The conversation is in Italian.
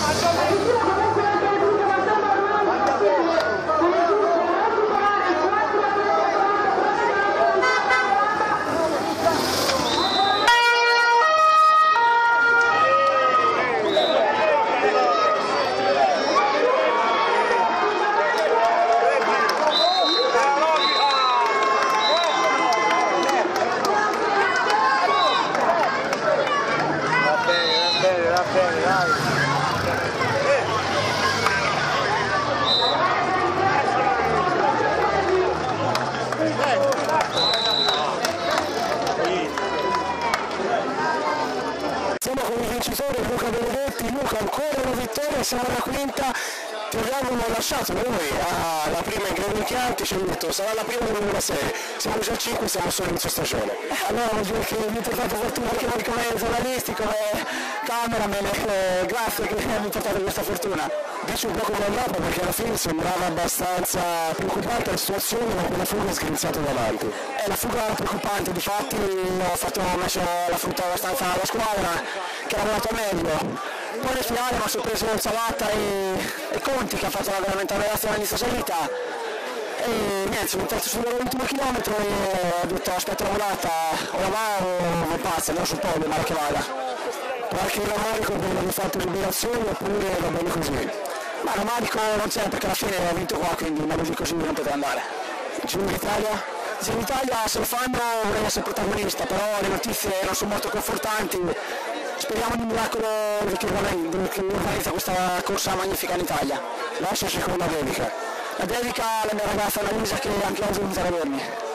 Siamo con il vincitore Luca Benedetti. Luca, ancora una vittoria, siamo alla quinta. Ti avevamo lasciato noi alla prima in Grandi Chianti, ci hanno detto sarà la prima del 2006, siamo già a 5, siamo solo inizio stagione. Allora vuol dire che mi avete fatto fortuna anche voi come giornalisti, come cameraman, grazie che mi avete portato questa fortuna. Dici un po' come andava, perché alla fine sembrava abbastanza preoccupante la situazione, ma quella fuga è sgrinzato davanti. La fuga era preoccupante, difatti ho messo la frutta abbastanza alla squadra, che ha lavorato meglio. Poi nel finale mi ha sorpreso Zavatta e Conti, che ha fatto veramente una relazione all'inizio salita. E niente, sono entrato sull'ultimo chilometro e ho detto aspetta la volata, o la va o pazza, non sul podio, male che vada. Qualche rammarico per aver fatto liberazioni oppure va bene così. Ma rammarico non c'è perché alla fine ho vinto qua, quindi una così non poteva andare. Giro d'Italia? Giro d'Italia se lo fanno vorrei essere protagonista, però le notizie non sono molto confortanti. Speriamo di un miracolo che organizza questa corsa magnifica in Italia. Lascio seconda dedica. La dedica alla mia ragazza Annalisa che anche oggi è venuta a vedermi.